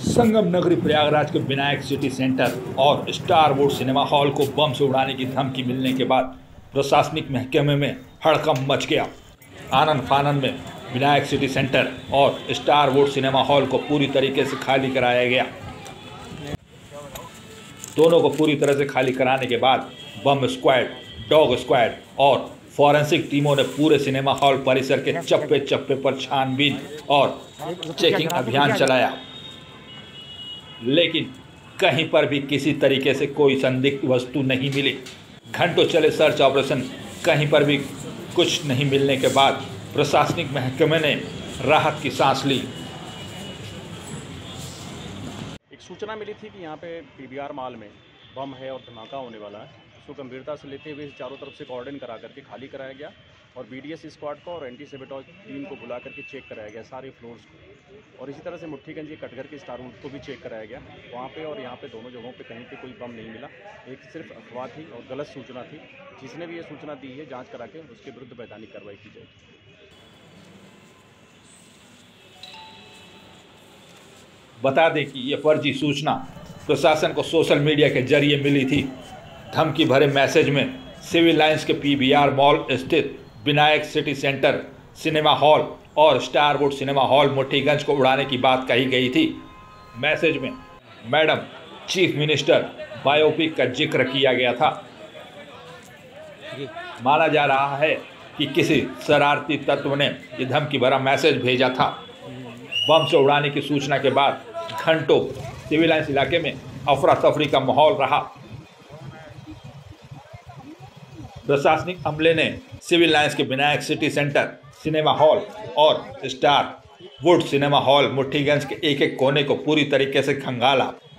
संगम नगरी प्रयागराज के Vinayak City Centre और स्टार वुड सिनेमा हॉल को बम से उड़ाने की धमकी मिलने के बाद प्रशासनिक महकमे में हड़कंप मच गया। आनन फानन में विनायक सिटी सेंटर और स्टार वुड सिनेमा हॉल को पूरी तरीके से खाली कराया गया। दोनों को पूरी तरह से खाली कराने के बाद बम स्क्वाड, डॉग स्क्वाड और फॉरेंसिक टीमों ने पूरे सिनेमा हॉल परिसर के चप्पे चप्पे पर छानबीन और चेकिंग अभियान चलाया, लेकिन कहीं पर भी किसी तरीके से कोई संदिग्ध वस्तु नहीं मिली। घंटों चले सर्च ऑपरेशन, कहीं पर भी कुछ नहीं मिलने के बाद प्रशासनिक महकमे ने राहत की सांस ली। एक सूचना मिली थी कि यहाँ पे पीवीआर मॉल में बम है और धमाका होने वाला है। इसको गंभीरता से लेते हुए चारों तरफ से कॉर्डन करा करके खाली कराया गया और बीडीएस स्क्वाड को और एंटी सेबेटॉज टीम को बुला करके चेक कराया गया सारे फ्लोर्स को। और इसी तरह से मुट्ठीगंज कटघर के स्टार वुड को भी चेक कराया गया। वहाँ पे और यहाँ पे दोनों जगहों पे कहीं पे कोई बम नहीं मिला। एक सिर्फ अफवाह थी और गलत सूचना थी। जिसने भी ये सूचना दी है जाँच करा के उसके विरुद्ध वैधानिक कार्रवाई की जाएगी। बता दें कि ये फर्जी सूचना प्रशासन को सोशल मीडिया के जरिए मिली थी। धमकी भरे मैसेज में सिविल लाइंस के पीवीआर मॉल स्थित Vinayak City Centre cinema hall और Star Wood cinema hall Mutthiganj को उड़ाने की बात कही गई थी। मैसेज में मैडम चीफ मिनिस्टर बायोपिक का जिक्र किया गया था। माना जा रहा है कि किसी शरारती तत्व ने यह धमकी भरा मैसेज भेजा था। बम से उड़ाने की सूचना के बाद घंटों सिविल लाइंस इलाके में अफरा तफरी का माहौल रहा। प्रशासनिक अमले ने सिविल लाइंस के Vinayak City Centre cinema hall और Star Wood cinema hall Mutthiganj के एक एक कोने को पूरी तरीके से खंगाला।